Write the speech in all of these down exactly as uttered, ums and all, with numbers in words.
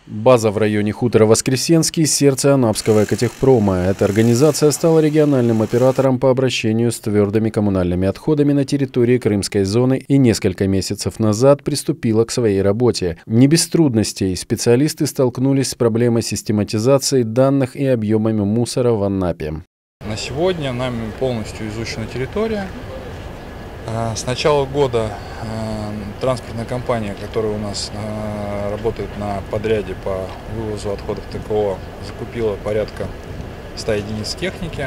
База в районе хутора Воскресенский – сердце Анапского экотехпрома. Эта организация стала региональным оператором по обращению с твердыми коммунальными отходами на территории Крымской зоны и несколько месяцев назад приступила к своей работе. Не без трудностей специалисты столкнулись с проблемой систематизации данных и объемами мусора в Анапе. На сегодня нами полностью изучена территория. С начала года транспортная компания, которая у нас работает на подряде по вывозу отходов ТКО, закупила порядка ста единиц техники.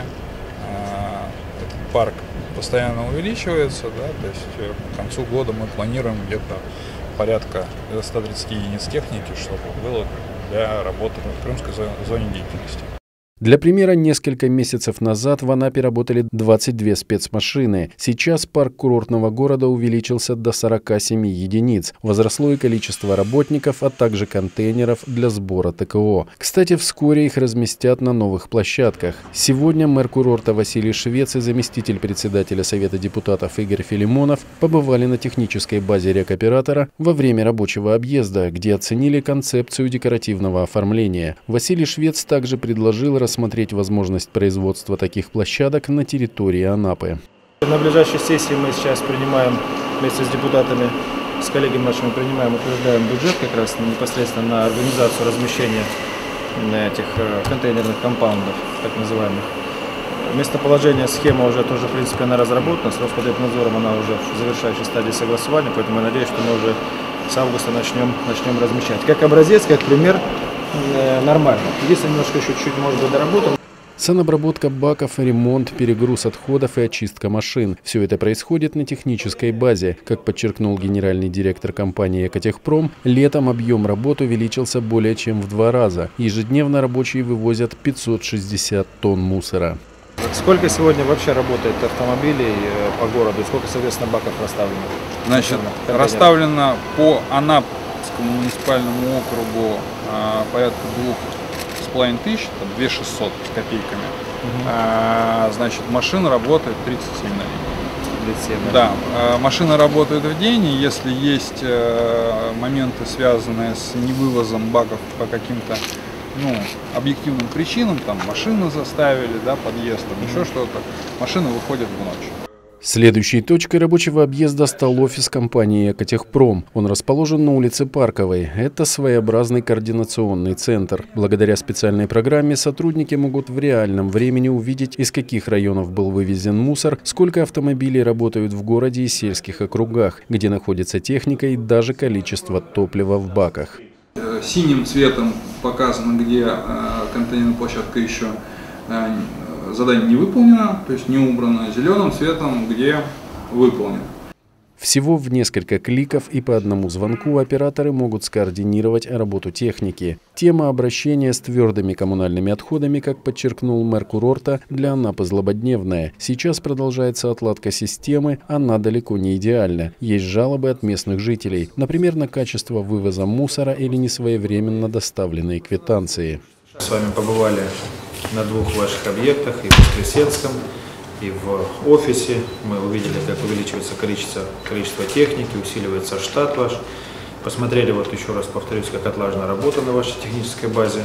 Этот парк постоянно увеличивается, да, то есть к концу года мы планируем где-то порядка ста тридцати единиц техники, чтобы было для работы в крымской зоне деятельности. Для примера, несколько месяцев назад в Анапе работали двадцать две спецмашины. Сейчас парк курортного города увеличился до сорока семи единиц. Возросло и количество работников, а также контейнеров для сбора ТКО. Кстати, вскоре их разместят на новых площадках. Сегодня мэр курорта Василий Швец и заместитель председателя Совета депутатов Игорь Филимонов побывали на технической базе рекоператора во время рабочего объезда, где оценили концепцию декоративного оформления. Василий Швец также предложил рассмотреть возможность производства таких площадок на территории Анапы. На ближайшей сессии мы сейчас принимаем вместе с депутатами, с коллегами нашими принимаем, утверждаем бюджет как раз непосредственно на организацию размещения этих контейнерных компаундов, так называемых. Местоположение, схема уже тоже, в принципе, она разработана, с Роспотребнадзором она уже в завершающей стадии согласования, поэтому я надеюсь, что мы уже с августа начнем, начнем размещать. Как образец, как пример, нормально. Если немножко еще чуть-чуть, может быть, доработаем. Санобработка баков, ремонт, перегруз отходов и очистка машин. Все это происходит на технической базе. Как подчеркнул генеральный директор компании «Экотехпром», летом объем работ увеличился более чем в два раза. Ежедневно рабочие вывозят пятьсот шестьдесят тонн мусора. Сколько сегодня вообще работает автомобилей по городу? Сколько, соответственно, баков расставлено? Значит, расставлено по Анапскому муниципальному округу а, порядка двух с половиной тысяч, две тысячи шестьсот с копейками. Угу. А, значит, машина работает тридцать семь на день. тридцать семь, да, а, машина работает в день, и если есть а, моменты, связанные с невывозом баков по каким-то ну, объективным причинам, там машины заставили, да, подъезд, там, еще что-то, машина выходит в ночь. Следующей точкой рабочего объезда стал офис компании «Экотехпром». Он расположен на улице Парковой. Это своеобразный координационный центр. Благодаря специальной программе сотрудники могут в реальном времени увидеть, из каких районов был вывезен мусор, сколько автомобилей работают в городе и сельских округах, где находится техника и даже количество топлива в баках. Синим цветом показано, где контейнерная площадка еще задание не выполнено, то есть не убрано, зеленым цветом, где выполнено. Всего в несколько кликов и по одному звонку операторы могут скоординировать работу техники. Тема обращения с твердыми коммунальными отходами, как подчеркнул мэр курорта, для Анапы злободневная. Сейчас продолжается отладка системы, она далеко не идеальна. Есть жалобы от местных жителей, например, на качество вывоза мусора или несвоевременно доставленные квитанции. С вами побывали на двух ваших объектах, и в Воскресенском, и в офисе. Мы увидели, как увеличивается количество, количество техники, усиливается штат ваш. Посмотрели, вот еще раз повторюсь, как отлажена работа на вашей технической базе.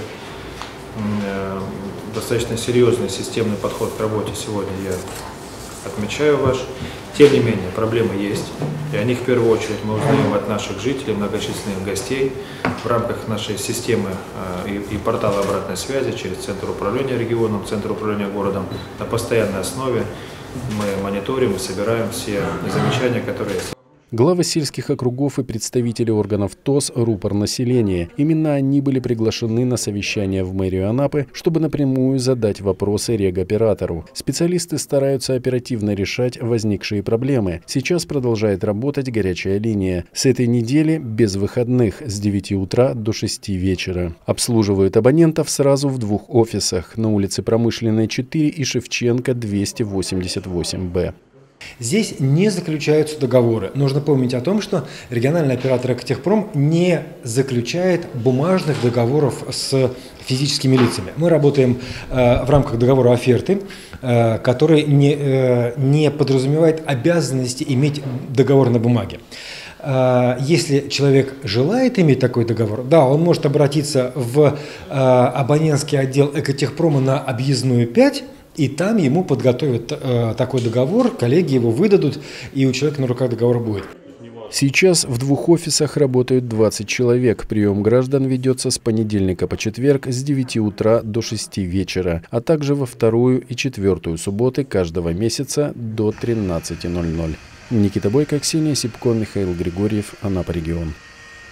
Достаточно серьезный системный подход к работе сегодня я отмечаю ваш. Тем не менее, проблемы есть, и о них в первую очередь мы узнаем от наших жителей, многочисленных гостей в рамках нашей системы и, и портала обратной связи через Центр управления регионом, Центр управления городом. На постоянной основе мы мониторим и собираем все замечания, которые есть. Главы сельских округов и представители органов ТОС – рупор населения. Именно они были приглашены на совещание в мэрию Анапы, чтобы напрямую задать вопросы регоператору. Специалисты стараются оперативно решать возникшие проблемы. Сейчас продолжает работать горячая линия. С этой недели без выходных с девяти утра до шести вечера. Обслуживают абонентов сразу в двух офисах – на улице Промышленной четыре и Шевченко двести восемьдесят восемь Б. Здесь не заключаются договоры. Нужно помнить о том, что региональный оператор «Экотехпром» не заключает бумажных договоров с физическими лицами. Мы работаем э, в рамках договора оферты, э, который не, э, не подразумевает обязанности иметь договор на бумаге. Если человек желает иметь такой договор, да, он может обратиться в абонентский отдел Экотехпрома на Объездную пять, и там ему подготовят такой договор, коллеги его выдадут, и у человека на руках договор будет. Сейчас в двух офисах работают двадцать человек. Прием граждан ведется с понедельника по четверг с девяти утра до шести вечера, а также во вторую и четвертую субботы каждого месяца до тринадцати ноль-ноль. Никита Бойко, Ксения Сипко, Михаил Григорьев, Анапа регион.